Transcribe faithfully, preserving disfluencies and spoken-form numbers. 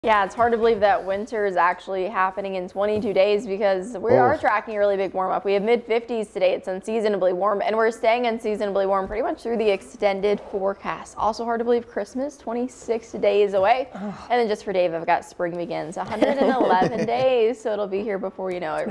Yeah, it's hard to believe that winter is actually happening in twenty-two days because we are tracking a really big warm up. We have mid fifties today. It's unseasonably warm, and we're staying unseasonably warm pretty much through the extended forecast. Also hard to believe Christmas, twenty-six days away. And then just for Dave, I've got spring begins, one hundred eleven days, so it'll be here before you know it.